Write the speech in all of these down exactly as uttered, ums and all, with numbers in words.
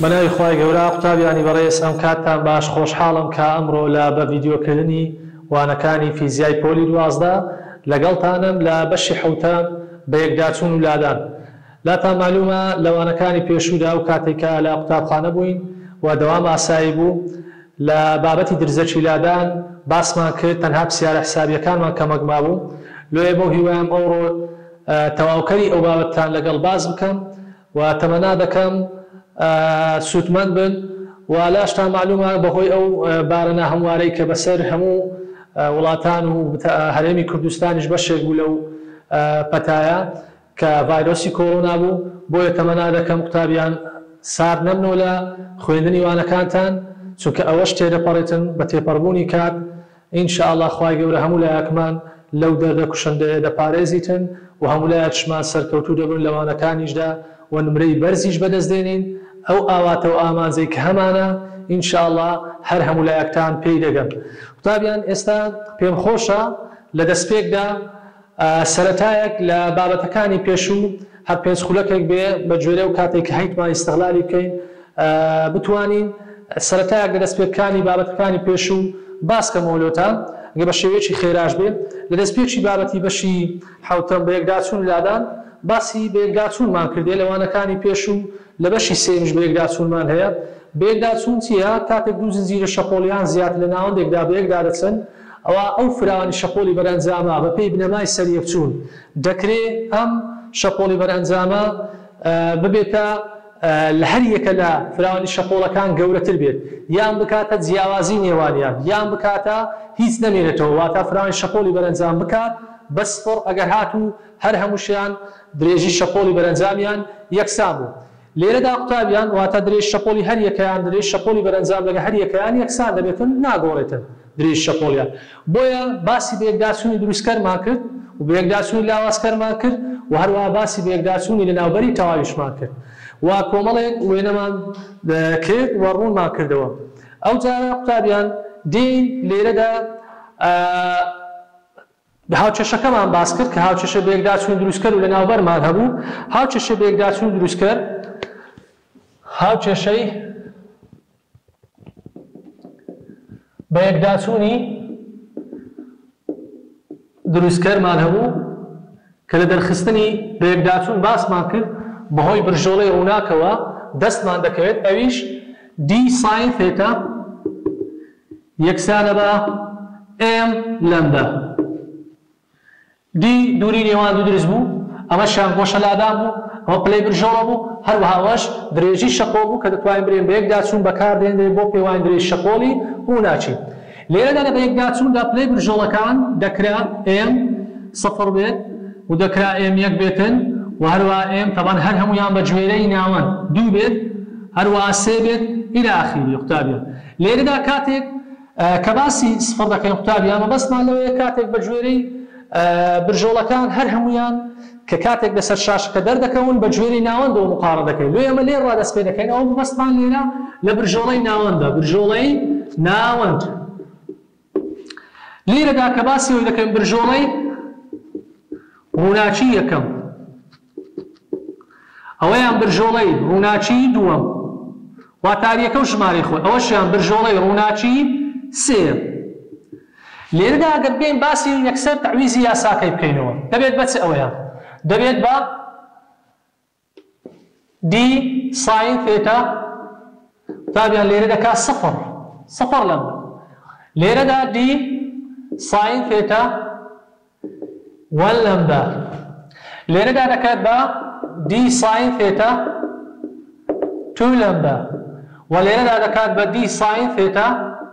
بەناوی خوای گەورە قوتابیانی بەڕێز ئەم کاتتان باش خۆشحاڵم کە ئەمڕۆ لە بە ڤیدیۆکردنی وانەکانی فیزیای پۆلی دوازدە لەگەڵتانم لە بەشی حەوتەم بە یەکداچوون و لادان. لاتان معلومە لە وانەکانی پێشوودا و کاتێکە لە قوتابخانە بووین و دەوام ئاسایی بوو لە بابەتی درزەچی لادان باسمان کرد تەنها پرسیارە حسابیەکانمان کەمەک مابوو. لۆیە بۆ هیوایەم ئەوڕۆ تەواوکەری ئەو بابەتتان لەگەڵ باز بکەم و تەمەنا دەکەم سوودمەند بن و لاشتان معلومە بەهۆی ئەو بارەنە هەموارەی کە بەسەر هەموو وڵاتان و هەرێمی کوردستانیش بەشێک بوو لەو پەتایە کە ڤایرۆسی کۆڕۆنا بوو. بۆیە تەمەنا دەکەم قوتابیان سار نەبنەوە لە خوێندنی وانەکانتان چونکە ئەوەش تێدەپەڕێتن بە تێپەڕبوونی کات. ئینشاءڵڵا خوای گەورە هەموو لایەکمان لەو دەردە کوشندەیە دەپارێزیتن و هەموو لایەکشمان سەرکەوتوو دەبن لەوانەکانیشدا و نمرەی بەرزیش بەدەستدێنین. ئەو ئاواتە و ئامانجەی کە هەمانە ئینشاءڵڵا هەر هەموو لایەکتان پێی دەگەم. قوتابیان ئێستا پێم خۆشە لە دەستپێکدا سەرەتایەک لە بابەتەکانی پێشوو هەر پێنج خولەکێک بێ بە گوێرە و کاتێک کە هەیتمان ئیستیغلالی بکەین بتوانین سەرەتایەک لە دەستپێکەکانی بابەتەکانی پێشوو باسکەمەوە لۆتان ئەگە بە شێوەیەکی خێراش بێت. لە دەستپێکی بابەتی بەشی حەوتەم بە یەکداچوون لادان باسی بە یەکداچوونمان کردێ لەوانەکانی پێشوو لە بەشی سێمیش بە یەکداچوونمان هەیە. بە یەکداچوون چیە؟ کاتێک دوو زنجیرە شەپۆڵیان زیاتر لە ناوەندێکدا بە یەکدا دەچن ئەوە ئەو فراوانی شەپۆلی بەرەنجامە بە پێی بنەمای سەریەکچوون دەکرێت ئەم شەپۆلی بەرەنجامە ببێتە لە هەر یەکە لە فراوانی شەپۆڵەکان گەورەتر بێت، یان بکاتە جیاوازی نێوانیان، یان بکاتە هیچ نەمێنێتەوە واتە فراوانی شەپۆلی بەرەنجام بکات بە سفر ئەگەر هاتوو هەر هەمووشیان درێژی شەپۆلی بەرەنجامیان یەکسان بوو. لێرەدا قوتابیان واتە درێژ شەپۆلی هەر یەکەیان درێژ شەپۆلی بەرەنجام لەگە هەر یەکەیان یەکسان دەبێتن ناگۆڕێتن درێژ شەپۆلیان. بۆیە باسی بە یەکداچوونی دروستکەرمان کرد و بە یەکداچوونی لاوازکەرمان کرد و هەروەها باسی بە یەکداچوونی لەناوبەری تەواویشمان کرد و کۆمەڵێک وێنەمان کرد و ڕوونمان کردەوە. ئەو جارە قوتابیان دێین لێرەدا هاوچێشەکەمان باس کرد کە هاوچێشە بە یەکداچوونی دروستکەر و لەناوبەرمان هەبوو. هاوچێشە بە یەکداچوونی دروستکەر هاوچێشەی بە یەکداچوونی دروستکەرمان هەبوو کە لە دەرخستنی بە یەکداچوون باسمان کرد بەهۆی برژۆڵەی ڕووناکەوە دەستمان دەکەوێت ئەویش دی ساین ثێتا یەکسانە بە ئێم لەمدا. دی دووری نێوان دوو دروست بوو، ئەمە شان گۆشە لادان بوو، ئەمە پلەی برژۆڵە بوو، هەروەهاوەش درێژی شەپۆڵ بوو کە دەتوانین برێن بە یەکداچوون بەکاردێنرێت بۆ پێوانی درێژ شەپۆڵی ڕووناچی. لێرەدا لە بە یەکداچووندا پلەی برژۆڵەکان دەکرا ئێم سەفر بێت و دەکرا ئێم یەک بێتن و هەروەها ئێم تەبەن هەر هەمویان بە گوێرەی ناوەند دوو بێت هەروەها سێ بێت ئیلە ئاخیری. قوتابیان لێرەدا کاتێک کە باسی سفر دەکەین قوتابیان مەبەستمان لەوەیە کاتێک بە گوێرەی برژۆڵەکان هەر هەمویان کە کاتێک لەسەر شاشەکە دەردەکەون بە گوێرەی ناوەندەوە مقارنە دەکەین. لێ ئەمە لێ ڕادەست پێ دەکەین ئەوە مەبەستمان لێرە لە برژۆڵەی ناوەندە برژۆڵەی ناوەند. لێرەدا کە باسی ئەوی دەکەین برژۆڵەی ڕووناچی یەکەم ئەوەیان برژۆڵەی ڕووناچی دووەم واتاریەکە و ژمارەی خۆی ئەوەشیان برژۆڵەی ڕووناچی سێ. لێرەدا ئەگەر بێین باسی یەکسەر تەعویزی یاساکەی بکەینەوە دەبێت بەچ ئەوەیان دەبێت بە دی ساین ثێتا قوتابیان لێرە دەکات سەفر سەفر لەمدا. لێرەدا دی ساین ثێتا وەن لەمدا. لێرەدا دەکات بە دی ساین ثێتا تو لەمدا و لێرەدا دەکات بە دی ساین ثێتا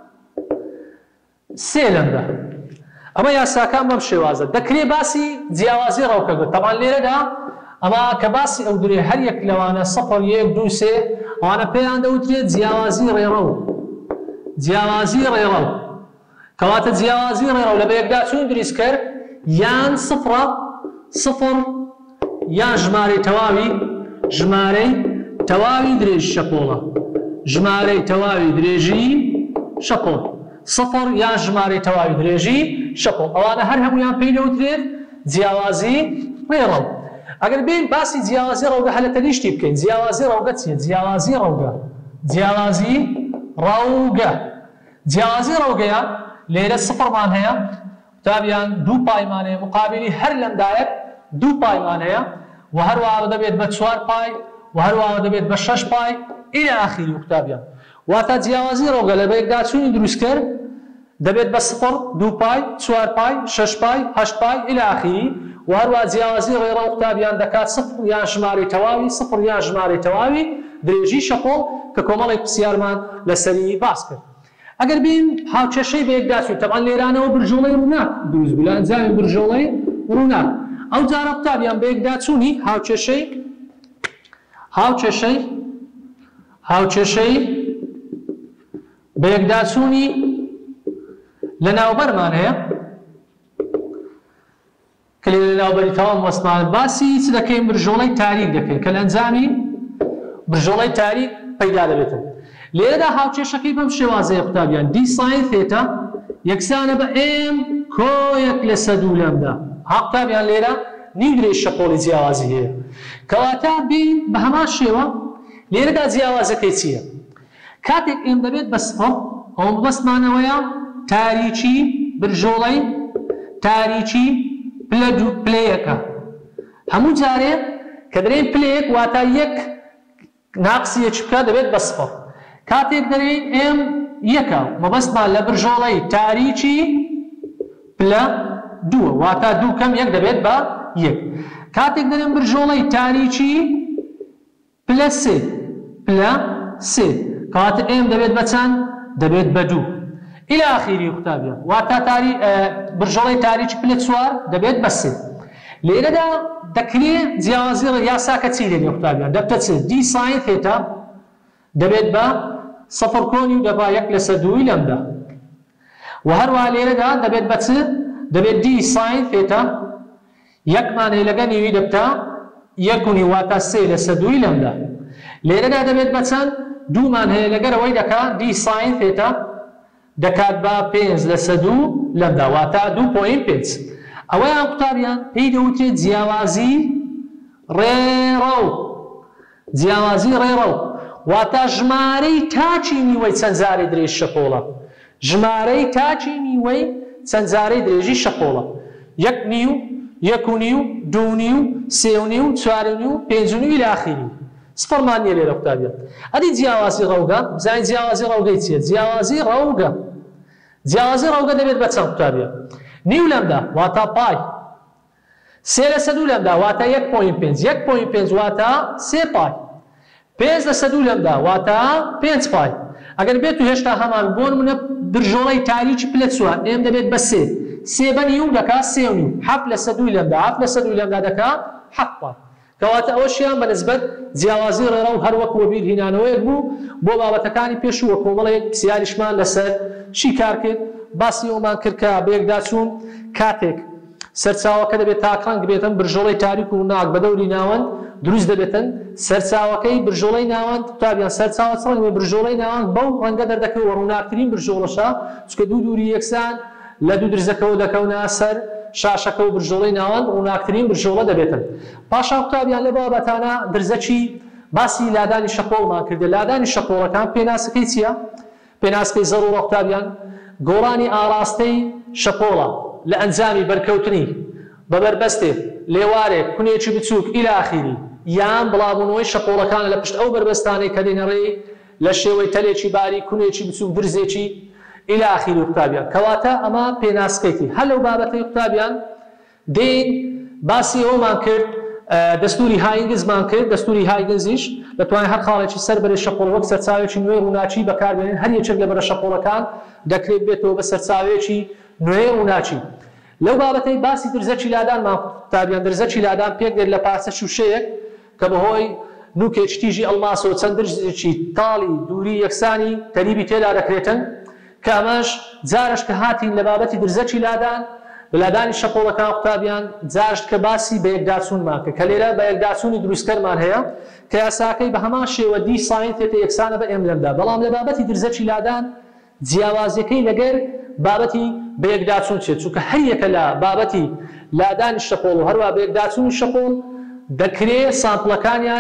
سێ لەمدا. ئەمە یاساکان بەم شێوازە دەکرێت باسی جیاوازی ڕەوکە بێت. تەمان لێرەدا ئەمە کە باسی ئەو درێ هەر یەک لەوانە سەفر یەک دوو سێ ئەوانە پێیان دەوترێت جیاوازی ڕێڕەو جیاوازی ڕێڕەو کەواتە جیاوازی ڕێڕەو لە بە یەکداچوون دروستکەر یان سفرە سفر یان ژمارەی تەواوی ژمارەی تەواوی درێژی شەپۆڵە ژمارەی تەواوی درێژی شەپۆڵ سفر یان ژمارەی تەواوی درێژی شەپۆڵ. ئەوانە هەر هەمویان پێی دەوترێت جیاوازی ڕێڕەو. ئەگەر بین باسی جیاوازی ڕەوگە هەلەتەنیشتی بکەین. جیاوازی ڕەوگە چیە؟ جیاوازی ڕەوگە جیاوازی ڕەوگە جیاوازی ڕەوگەیە لێرە سفرمان هەیە قوتابیان دوو پایمان هەیە مقابلی هەر لەمدایەک دوو پایمان هەیە و هەروەها دەبێت بە چوار پای و هەروەها دەبێت بە شەش پای ئیلە ئاخیری قوتابیان واتە جیاوازی ڕەوگە لە بەیەکداچوونی دروستکرد دەبێت بە سفر دوو پای چوار پای شەش پای هەشت پای ئیلە ئاخیری و هەروەها جیاوازی ڕێڕە قوتابیان دەکات سفر یان ژمارەی تەواوی سفر یان ژمارەی تەواوی درێژی شەپۆڵ کە کۆمەڵێک پرسیارمان لەسەری باس کرد ئەگەر بین هاوچێشەی بەیەکداچوون تەمان لێرانەوە برژۆڵەی ڕووناک دروست بوو لە ئەنجامی برژۆڵەی ڕووناک ئەو جارە قوتابیان بەیەکداچوونی هاوچێشەی هاوچێشەی هاوچێشەی بەیەکداچوونی لە ناوبەرمان هەیە کە لێ لە ناوبەری تەواو وەسمان باسی چ دەکەین برژۆڵەی تاریک دەکەین کە لە ئەنجامی برژۆڵەی تاریک پەیدا دەبێتن لێرەدا هاوچێشەکەی بەم شێوازەیە قوتابیان دی ساین ثێتا یەکسانە بە ئێم کۆیەک لە سەد و لەمدا ها قوتابیان لێرە نیو درێژ شەپۆڵی جیاوازی هەیە کەواتە بین بە هەمان شێوە لێرەدا جیاوازەکەی چییە کاتێک ئێم دەبێت بە سفر ئەوم بەسمانەوەیە تاریکی برژۆڵەی تاریکی پلە دوو پلەیەکە هەموو جارێ کە دەرێن پلەیەک واتە یەک ناقسی یەک بکە دەبێت بە سفر کاتێک دەرێن ئێم یەکە مەبەستمان لە برژۆڵەی تاریکی پلە دووە واتە دوو کەم یەک دەبێت بە یەک کاتێک دەرێن برژۆڵەی تاریکی پلە سێ پلە سێ کاتە ئێم دەبێت بە چەند دەبێت بە دوو إلى آخره قوتابيان واتا تاري برژۆڵەی تاریکی پلە چوار دەبێت بە سێ لێرەدا دەکرێت جیاوازی یاساکە چی لێنێ قوتابیان دەبتە چ دی ساین ثێتا دەبێت بە سەفر کۆنی و دەبا یەک لەسەر دووی لەمدا و هەروەها لێرەدا دەبێت بە چ دەبێت دی ساین ثێتا یەکمان هەیە لەگە نیوی دەبتا یەک و نیو واتە سێ لەسەر دووی لەمدا لێرەدا دەبێت بە چەند دوومان هەیە لەگەرەوەی دەکا دی ساین ثێتا دەکات بە پێنج لەسەر دوو لەمدا واتە دوو پۆین پێنج ئەوەیان قوتابیان پێی دەوترێت جیاوازی ڕێڕەو جیاوازی ڕێڕەو واتە ژمارەی تاچی نیوەی چەند جارەی درێژی شەپۆڵە ژمارەی تاچی نیوەی چەند جارەی درێژی شەپۆڵە یەک نیو یەک و نیو دوو نیو سێ و نیو چوار و نیو پێنج و نیو إلى آخره سپڕمان نییە لێرە قوتابیان ئەدی جیاوازی ڕەوگە بزانین جیاوازی ڕەوگەی چییە جیاوازی ڕەوگە جیاوازی ڕەوگە دەبێت بە چەند قوتابیان نیو لەمدا واتە پای سێ لەسەر دوو لەمدا واتە یەک پۆین پێنج یەک پۆین پێنج واتە سێ پای پێنج لەسەر دوو لەمدا واتە پێنج پای ئەگەر بێت و هێشتا هەمان بۆ نمونە برژۆڵەی تاریکی پلە چوار ئێم دەبێت بە سێ سێ بە نیو دەکات سێ و نیو حەفت لەسەر دووی لەمدا حەفت لەسەر دووی لەمدا دەکات حەفت پای کەواتە ئەوەشیان بەنسبەت جیاوازی ڕێڕە و هەر وەک وەبیر هینانەوەیەک بوو بۆ بابەتەکانی پێشووە کۆمەڵێک پرسیاریشمان لەسەر چی کار کرد باسی ئەومان کرد کە بەیەکداچوون کاتێک سەرچاوەکە دەبێت تاکڕەنگ بێتن برژۆڵەی تاریک و ناک بە دەوری ناوەند دروست دەبێتن سەرچاوەکەی برژۆڵەی ناوەند قوتابیان سەرچاوە چڕەنگ بە برژۆڵەی ناوەند بەو ڕەنگە دەردەکەوە ڕووناکترین برژۆڵەشە چونکە دوو دووری یەکسان لە دوو درزەکەەوە دەکەونە سەر شاشەکە و برژۆڵەی ناوەند ڕووناکترین برژۆڵە دەبێتن پاشا قوتابیان لە بابەتانە درزەکی باسی لادانی شەپۆڵمان کردە لادانی شەپۆڵەکان پێناسەکەی چییە پێناسکەی زەڕوڕە قوتابیان گۆڕانی ئاراستەی شەپۆڵە لە ئەنجامی بەرکەوتنی بەبەربەستێ لێوارێک کونێکی بچووک إلى آخره یان بڵاوبوونەوەی شەپۆڵەکان لە پشت ئەو بەربەستانەی کە دێنەڕێ لە شێوەی تەلێکی باری کونێکی بچووک درزێکی إلى آخره قوتابیان کەواتە ئەمە پێناسکەیتی هەر لەو بابەتەی قوتابیان دێن باسی ئەومان کرد دەستوری هاینگزمان کرد دەستوری هاینگزیش دەتوانێت هەر خاڵێکی سەر بەرەی شەپۆڵ وەک سەرچاوێکی نوێی ڕووناچی بەکاربێنن هەر یەکێک لە بەرە شەپۆڵەکان دەکرێت بێتەوە بە سەرچاوێکی نوێی ڕووناچی لەو بابەتەی باسی درزەکی لادانمان قوتابیان درزەکی لادان پێک دێت لە پاسە شوشەیەک کە بەهۆی نوکێکی تیژی ئەڵماسەوە چەند درزێکی تاڵی دووری یەکسانی تەریبی تێدا دەکرێتن کە ئەمەش جارش کە هاتین لە بابەتی درزەکی لادان بەلادانی شەپۆڵەکان قوتابیان جارشت کە باسی بە یەکداچوونمان کرد کە لێرە بە یەکداچوونی دروستکەرمان هەیە کە یاساکەی بە هەمان شێوە دی ساین ثێتا یەکسانە بە ئێم لەمدا بەڵام لە بابەتی درزەکی لادان جیاوازیەکەی لەگەر بابەتی بە یەکداچوون چێت چونکە هەر یەکە لە بابەتی لادانی شەپۆڵ و هەروە بە یەکداچوونی شەپۆڵ دەکرێت سامپڵەکانیان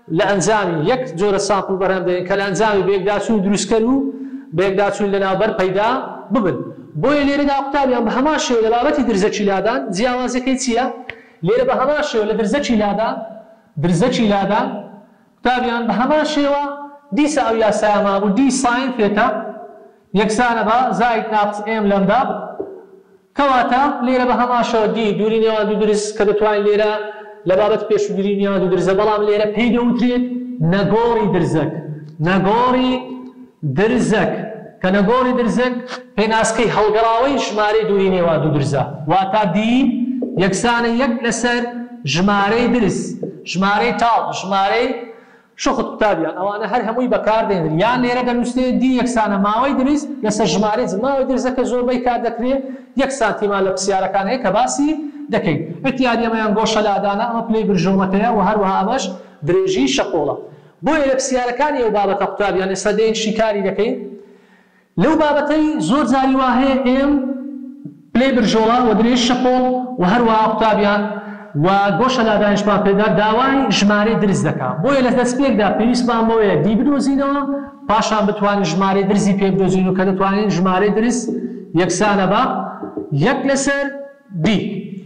لە ئەنجامی یەک جۆرە سامپڵ بەرهەم دەین کە لە ئەنجامی بەیەکداچوون دروستکەر و بەیەکداچوون لەناوبەر پەیدا ببن. بۆیە لێرەدا قوتابیان بە هەمان شێوە لە بابەتی درزە چیلادان جیاوازەکەی چییە؟ لێرە بە هەمان شێوە لە درزە چیلادان درزە چیلادان قوتابیان بە هەمان شێوە دیسە ئەو یاسایە مابوو دی ساین فێتە یەکسانە بە زائید ناقص ئێم لەمدا کەواتە لێرە بە هەمان شێوە دی دووری نێوان دوو درز کە دەتوانین لێرە لە بابەت پێشوگیری نێوان دوو درزە بەڵام لێرە پێی دەوترێت نەگۆڕی درزەک نەگۆڕی درزەک کە نەگۆڕی درزەک پێناسکەی هەڵگەڕاوەی ژمارەی دووری نێوان دوو درزە واتە دی یەکسانە یەک لەسەر ژمارەی درز ژمارەی تاڵ ژمارەی شخت قوتابیان ئەوانە هەر هەمووی بەکاردێنن یان لێرە دەنووسێت دی یەکسانە ماوەی درز لەسەر ژمارەی ماوەی درزەکە زۆربەی کار دەکرێت یەک سانتیمان لە پرسیارەکان هەیە کە باسی دەکەین. ئەتیادی ئەمەیان گۆشە لادانە ئەمە پلەی برژۆمەتەیە و هەروەها ئەمەش درێژی شەقۆڵە. بۆیە لە پرسیارەکانی ئەو بابەتە قوتابیان ئێستا دێین شیکاری دەکەین لەو بابەتەی زۆر جاری وا هەیە ئێم پلەی برژۆڵە و درێژ شەقۆڵ و هەروەها قوتابیان و گۆشە لادانیشمان پێدا داوای ژمارەی درز دەکات. بۆیە لە دەستپێکدا پێویستمان بۆیە دی بدۆزینەوە پاشان بتوانین ژمارەی درزی پێ بدۆزین و کە دەتوانین ژمارەی درز یەکسانە بە یەک لەسەر دی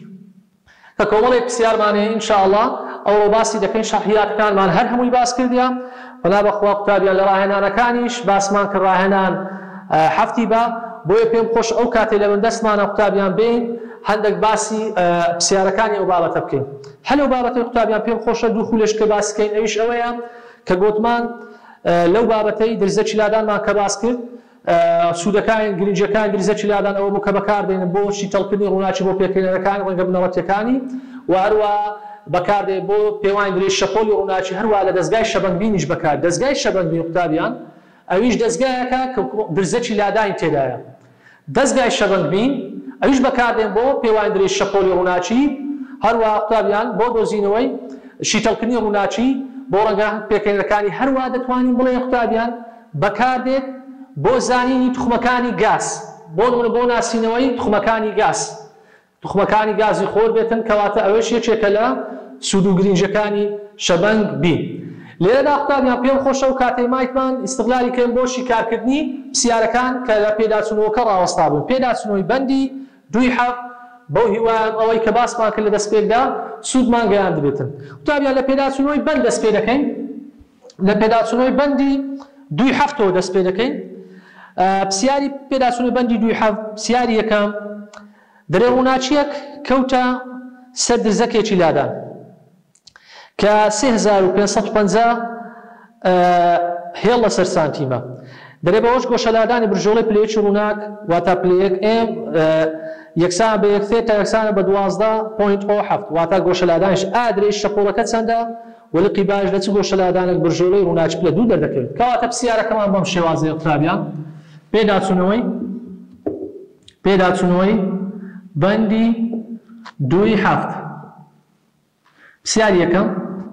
کە کۆمەڵێک پرسیارمانەیە ئینشاءڵڵا ئەوە باسی دەکەین شەرحیاتەکانمان هەر هەمووی باس کردیان بەلا بەخوا قوتابیان لە ڕاهێنانەکانیش باسمان کرد ڕاهێنان هەفتی بە بۆیە پێم خۆش ئەو کاتێ لە من دەستمانە قوتابیان بین هەندێک باسی پرسیارەکانی ئەو بابەتە بکەین. هەلو بابەتەی قوتابیان پێم خۆشە دوو خولەش کە باس بکەین ئەویش ئەوەیە کە گوتمان لەو بابەتەی درزە چیلادانمان کە باس کرد سوودەکان گرنگجەکان درزە چیلادان ئەوە بوو کە بەکاردێنن بۆ شیتەڵکردنی ڕووناچی بۆ پێکەنەرەکان ڕەنگە بنەوەتیەکانی و هەروە بەکاردێ بۆ پێوانی درێژ شەپۆلی ڕووناچی هەروە لە دەستگای شەبەنگبینیش بەکار دەستگای شەبەنگبین قوتابیان ئەویش دەستگایەکە کە درزە چیلادانی تێدایە دەستگای شەبەنگبین ئەویش بەکاردێن بۆ پێوانی درێژ شەپۆلی ڕووناچی هەروە قوتابیان بۆ دۆزینەوەی شیتەڵکردنی ڕووناچی بۆ ڕەنگە پێکەنەرەکانی هەروە دەتوانین بڵێ قوتابیان بەکاردێت بۆ زانینی توخمەکانی گاز بۆ بۆ ناسینەوەی توخمەکانی گاز توخمەکانی گازی خۆر بێتن کەواتە ئەوەش یەکێکە لە سوود و گرنگجەکانی شەبەنگ بین. لێرەدا قوتابیان پێم خۆشە و کاتەی مایتمان ئیستیغلالی کەین بۆ شیکارکردنی پرسیارەکان کە لە پێداچوونەوەکە ڕاوەستا بوون پێداچوونەوەی بەندی دوی حەفت بەو هیوایان ئەوەی کە باسمان کرد لە دەستپێکدا سوودمان گەیان دەبێتن. قوتابیان لە پێداچوونەوەی بەند دەست پێ دەکەین لە پێداچوونەوەی بەندی دوی حەفتەوە دەست پێ دەکەین پرسیاری پێداچوونەوەی بەندی دوی حەفت پرسیاری یەکەم درێ ڕووناچیەک کەوتە سەر درزەکێکی لادان کە سێ هەزار و پێنج سەد و پەنجا هێڵ لەسەر سانتیمە دەرێ بەوەش گۆشەلادانی برژۆڵی پلەیەکی ڕووناک واتە پلەیەک ئێم یەکسان بە یەکسێت تا یەکسانە بە دوازدە پۆینت ئۆ حەفت واتە گۆشەلادانش ئادرێژ شەپۆڵەکە چەندە وەلقی باش لە چ گۆشەلادانێک برژۆڵی ڕووناچ پلە دوو دەردەکەوێت کەواتە پرسیارەکەمان بەم شێوازەیە قوتابیان پێداچوونەوەی پێداچوونەوەی بەندی دوی حەفت پرسیاری یەکەم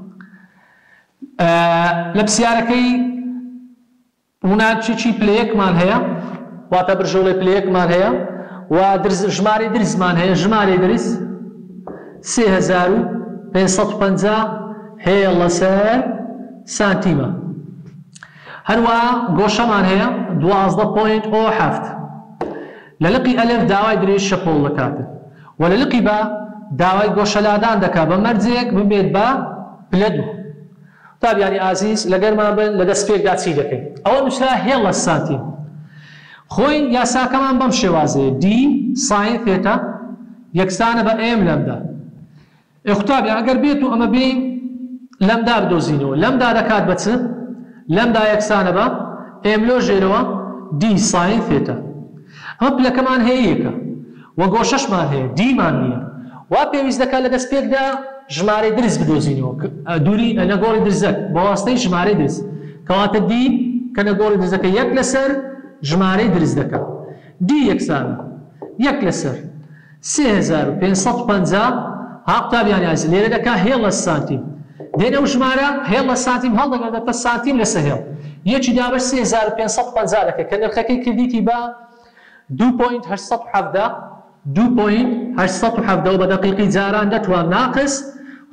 لە پرسیارەکەی ڕووناچێکی پلەیەکمان هەیە واتە برژۆڵی پلەیەکمان هەیە و ژمارەی درزمان هەیە ژمارەی درز سێ هەزار و پێنج سەد و پەنجا هەیە لەسەر سانتیمە هەروە گۆشەمان هەیە دوازدە پۆینت ئۆ حەفت لە لقی ئەلف داوای درێژ شەپۆڵ دەکاتن و لە لقی بە داوای گۆشەلادان دەکات بە مەرجێک ببێت بە پلە دوو. قوتابیانی ئازیز لەگەرمان بن لە دەستپێکدا چی دەکەین ئەوە نووسرا هێڵ لە سانتیم خۆی یاساکەمان بەم شێوازەیە دی ساین فێتە یەکسانە بە ئێم لەمدا قوتابیان ئەگەر بێت و ئەمە بێین لەمدا بدۆزینەوە لەمدا دەکات بە چ لەمدا یەکسانە بە ئێم لۆ ژێرەوە دی ساین فێتە ئەمە پلەکەمان هەیە یەکە و گۆشەشمان هەیە دیمان نییە وا پێویست دەکات لە دەستپێکدا ژمارەی درز بدۆزینەوە دووری نەگۆڕی درزەک بە واستەی ژمارەی درز کەواتە دی کە نەگۆڕی درزەکە یەک لەسەر ژمارەی درز دەکات دی یەکسانە یەک لەسەر سێ هەزار و پێنج سەد و پەنجا ها قوتابیانی ئازیز لێرە دەکات هێڵ لە سانتیم دێنە و ژمارە هێڵ لە سانتیم هەڵدەگەڕێتە سانتیم لەسەر هێڵ یەکی دابەر سێ هەزار و پێنج سەد و پەنجا دەکات کە نرخەکەی کردیتی بە دوو پۆینت هەشت سەد و حەڤدە دوو پۆینت هەشت سەد و حەڤدە و بە دەقیقی جاران دەتوان ناقص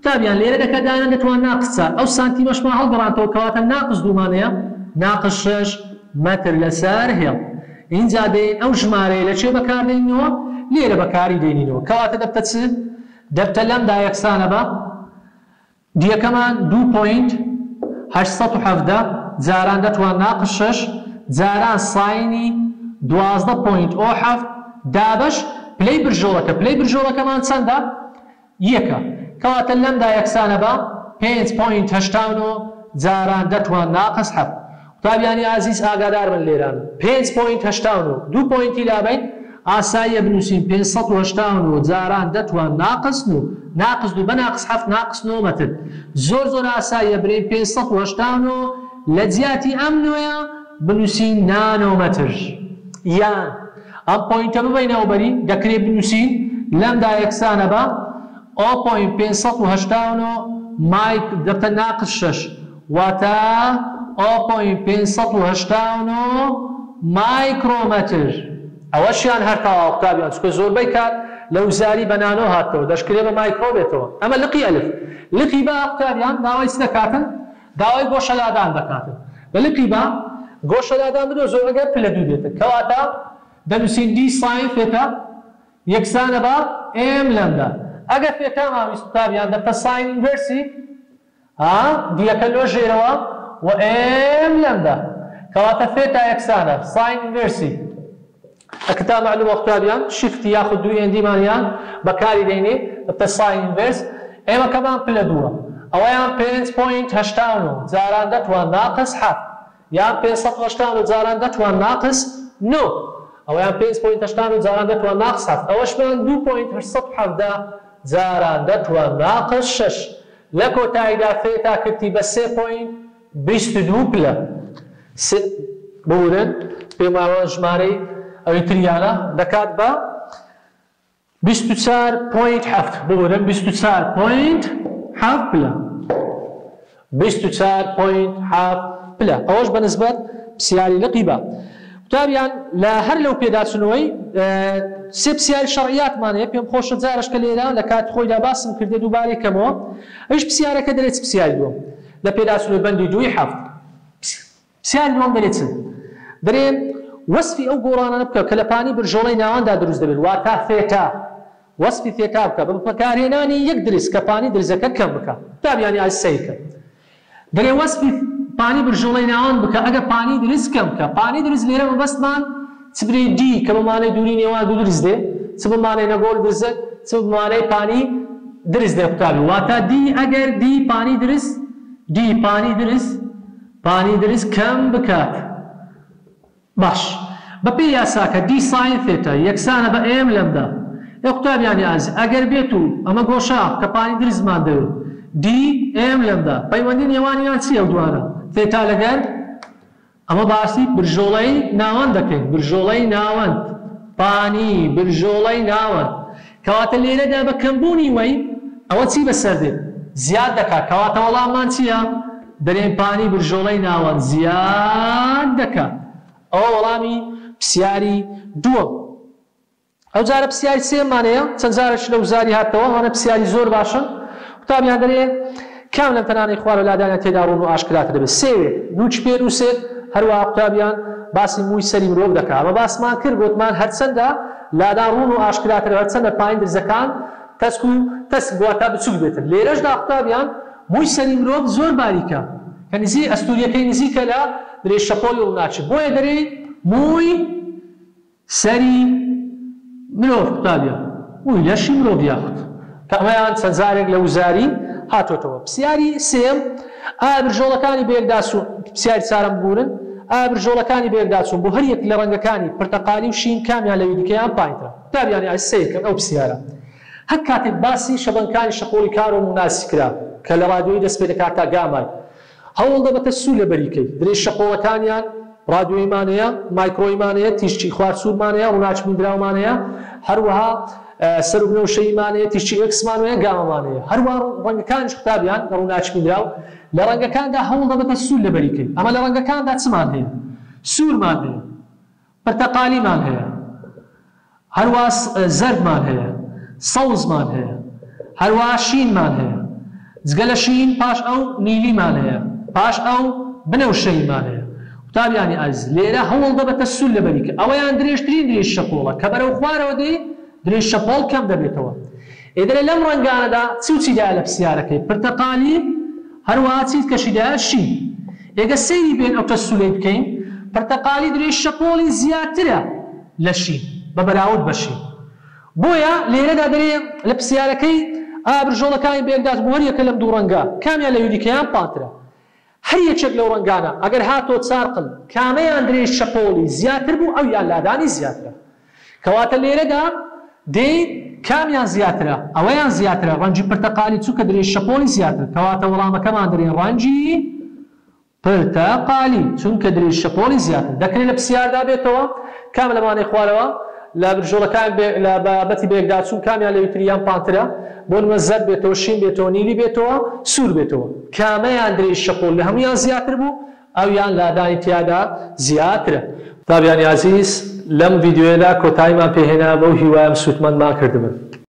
قوتابیان لێرە دەکەدانە دەتوان ناقص چار ئەو سانتیمەشمان هەڵگەڕاتەوە کەواتە ناقص دوومانەیە ناقص شەش مەتر لەسەر هێڵ اینجا دێن ئەو ژمارەیە لە چێ بەکاردێنینەوە لێرە بەکاری دێنینەوە کەواتە دەبتە چ دەبتە لەمدا یەکسانە بە دیەکەمان دوو پۆینت هەشت و حەڤدە جاران دەتوان ناقص شەش جاران ساینی دوازدە پۆینت ئۆ حەفت دابش پلەی برژۆڵەکە پلەی برژۆڵەکەمان چەندە یەکە کەواتە لەمدا یەکسانە بە پێنج پۆینت هەشتا و نۆ جاران دەتوان ناقص حەفت قوتابیانی ئازیز ئاگادار بن لێران پێنج پۆینت هەشتا و نۆ دوو پۆینتی لابین ئاساییە بنووسین پێنج و هەشتا و نۆ جاران دەتوان ناقص نۆ ناقص دوو بە ناقص حەفت ناقص نۆ مەتر زۆر زۆر ئاساییە برین پێنج و هەشتا و نۆ لە جیاتی ئەم نۆیە بنووسین نانۆمەتر یان ئەم پۆینتە ببینەوە بەری دەکرێت بنووسین لەمدا یەکسانە بە ئەو پۆینت پێنج و هەشتا و نۆ مایک دەبتە ناقص شەش واتە ئەو پۆینت پێنج و هەشتا و نۆ مایکرۆمەتر ئەوەشیان هەرتاوە قوتابیان چکە زۆربەی کات لە وزاری بە نانۆ هاتەوە دەشکرێت بە مایکرۆ بێتەوە ئەمە لقی ئەلف لقی بە قوتابیان داوای چ دەکاتن داوای گۆشەلادان دەکاتن بە لقی بە گۆشەلادان بدۆ زۆر ئەگەر پلە دوو بێتن کەواتە دەنووسین دی ساین فێتە یەکسانە بە ئێم لەمدا ئەگەر فێتە ماویست قوتابیان دەبتە ساین ئینڤەرسی دیەکە لۆ ژێرەوە و ئێم لەمدا کەواتە فێتە یەکسانە ساین ئینڤەرسی ئەکتا معلومە قوتابیان شیفتی یاخود دوو ئێندیمانیان بەکاری دێنێ دەبتە ساین ئینڤەرس ئێمەکەمان پلە دووە ئەوەیان پێنج پۆینت هەشتا و نۆ جاران دەتوان ناقص حەفت یان پێنج و هەشتا و نۆ جاران دەتوان ناقص نۆ ئەوەیان پێنج پۆینت هەشتا و نۆ جاران دەتوان ناقص حەفت ئەوەشمان دوو پۆینت هەشت و حەڤدە جاران دەتوان ناقص شەش لە کۆتاییدا فێتا کردی بە سێ پۆینت بیست و دوو پلە بورن پێماوە ژمارەی ئەوەی تریانە دەکات بە بیست و چوار پۆینت هەفت بورن بیست و چوار پۆینت هەفت پلە بیست و چوار پۆینت هەفت پلە ئەوەش بەنسبەت پرسیاری لقی بە قوتابیان لە هەر لەو پێداچنەوەی سێ پرسیاری شەڕعیاتمانەیە پێم خۆشە جارشکە لێرە لە کات خۆیدا باسم کردێ دووبارەی کەمەوە ئەوش پرسیارەکە دەرێت پرسیاری دووەم لە پێداچنەوەی بەندی دووی هەفت پرسیاری دووەم دەرێت چن دەرێن وەسفی ئەو گۆڕانانە بکە کە لە پانی برژۆڵەی ناواندا دروست دەبێت واتە فێتا وەسفی فێتا بکە بە بەکارهێنانی یەک درس کە پانی درزەکە کەم بکە قوتابیانی ئاز سەیرکە دەرێ وەسفی پانی برژۆڵەی ناوان بکە ئەگە پانی درست کەم بکە پانی درست لێرە مەبەستمان چ برێ دی کە بەمانەی دووری نێوان دوو درست دێ چ بمانەی نەگۆڵ درزە چ بمانەی پانی درست دێ قوتابی واتە دی ئەگەر دی پانی درست دی پانی درست پانی درست کەم بکات باش بەپێی یاساکە دی ساین فێتە یەکسانە بە ئێم لەمدا ئێ قوتابیانی ئازی ئەگەر بێت و ئەمە گۆشە کە پانی درستمان دەوێت دی ئێم لەمدا پەیوەندی نێوانیان چی ئەو دوانە فێتا لەگەر ئەمە باسی برژۆڵەی ناوەند دەکەین برژۆڵەی ناوەند پانی برژۆڵەی ناوەند کەواتە لێرەدا بە کەمبوونی وەی ئەوە چی بەسەر دێت زیاد دەکات کەواتە وەڵاممان چییە دەرێن پانی برژۆڵەی ناوەند زیاد دەکات ئەوە وەڵامی پرسیاری دووەم ئەو جارە پرسیاری سێمانەیە چەند جارێک لە وزاری هاتەوە ئەوانە پرسیاری زۆر باشن قوتابیان دەرێن کام لەم تەنانەی خوار و لادانە تێدا ڕوون و ئاشکراتە دەبێت سێوێت نوچ پێ نووسێت هەروەها قوتابیان باسی مووی سەری مرۆڤ دەکات ئەمە باسمان کرد گوتمان هەرچەندە لادان ڕوون و ئاشکراتە هەرچەندە پایین درزەکان تەسک و تەسک بواتە بچووک بێتن لێرەشدا قوتابیان مووی سەری مرۆڤ زۆر باریکە کە نزی ئەستوریەکەی نزیکە لە درێ شەپۆلی ڕووناچێت بۆیە دەرێ مووی سەری مرۆڤ قوتابیان مووی لەشی مرۆڤ یاخود کە ئەمەیان چەند جارێک لە وزاری هاتۆتەوە پرسیاری سێم ئایا برژۆڵەکانی بەیەکداچوون پرسیاری چارەم بورن ئایا برژۆڵەکانی بەیەکداچوون بۆ هەر یەک لە ڕەنگەکانی پرتەقالی و شین کامیان لەوی دیکەیان پایینترە قوتابیانی ئای سەیرکەن ئەو پرسیارە هەر کاتێک باسی شەبەنکانی شەپۆلی کارۆ موناسی کرا کە لە ڕادیۆی دەست پێ دەکات تا گامای هەوڵ دەبەتە سوو لە بەریکەی درێ شەپۆڵەکانیان ڕادیۆیمانەیە مایکرۆیمانەیە تیشتی خواردسوورمانەیە ڕووناچمندراومانەیە هەروەها سەربنەوشەیمانەیە تیشتی ئەکسمانەیە گامەمانەیە هەروە ڕەنگەکانش قوتابیان لە ڕووناچمندراو لە ڕەنگەکاندا هەوڵ دەبێتە سوور لە بەریکەی ئەمە لە ڕەنگەکاندا چمان هەیە سوورمان هەیە پرتەقالیمان هەیە هەروە زەردمان هەیە سەوزمان هەیە هەروە شینمان هەیە جگە لە شین پاش ئەو نیلیمان هەیە پاش ئەو بنەوشەیمان هەیە قوتابیانی ئازیز لێرە هەوڵ دە بە تەسول لەبەری کە ئەوەیان درێژترین درێژ شەپۆڵە کە بەرەو خوارەوە دەی درێژ شەپۆڵ کەم دەبێتەوە ئێدرە لەم ڕەنگانەدا چی و چیدایە لە پرسیارەکەی پرتەقالی هەروەها چیت کەشیدایە شین ئێگە سەیری بێن ئەو تەسولەی بکەین پرتەقالی درێژ شەپۆڵی زیاترە لە شین بە بەراورد بە شین بۆیە لێرەدا دەرێ لە پرسیارەکەی ئابرژۆڵەکانی بێگدات بۆ هەر یەکە لەم دوو ڕەنگە کامیان لە یوریکەیان پاترە هەر یەکێک لەو ڕەنگانە ئەگەر هاتۆ چارقل کامەیان درێژ شەپۆڵی زیاتر بوو ئەو یان لادانی زیاترە کەواتە لێرەدا دێ کامیان زیاترە ئەوەیان زیاترە ڕەنجی پرتەقالی چووکە درێژ شەپۆڵی زیاتر کەواتە وەڵامەکەمان دەرێن ڕەنجی پرتەقالی چونکە درێژ شەپۆڵی زیاتر دەکرێت لە پرسیاردا بێتەوە کام لەمانەی خوارەوە لە برژۆڵەکان لە بابەتی بێگدا چوون کامیان لە یوتریان پانترە بۆ نمە زەرد بێتەوە شین بێتەوە نیلی بێتەوە سوور بێتەوە کامەیان درێژ شەپۆڵ لە هەمویان زیاتر بوو ئەو یان لادانی تیادا زیاترە قوتابیانی عەزیز لەم ڤیدیۆیەدا کۆتاییمان پێهێنا بەو هیوایەم سوتمەندمان کردبن